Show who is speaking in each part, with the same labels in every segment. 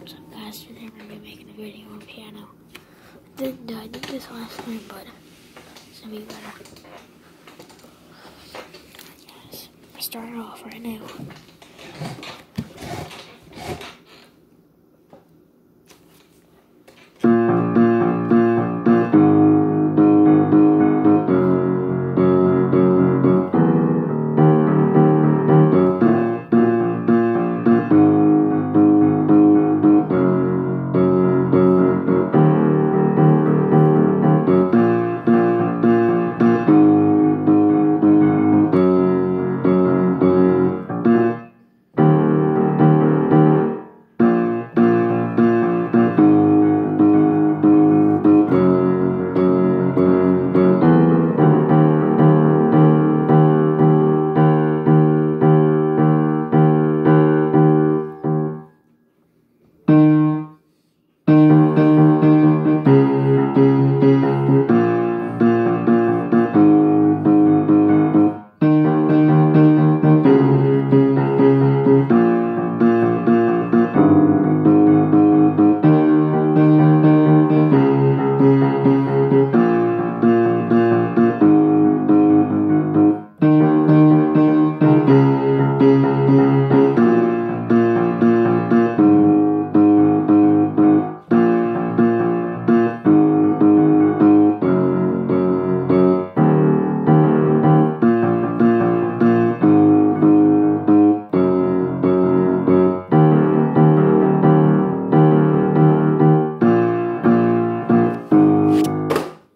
Speaker 1: So guys, today we're going to be making a video on piano. I did this last time, but it's going to be better. Alright guys, I started off right now.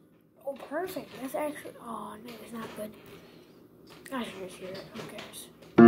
Speaker 1: Perfect. That's actually. Oh no, it's not good. I should just hear it. Who cares?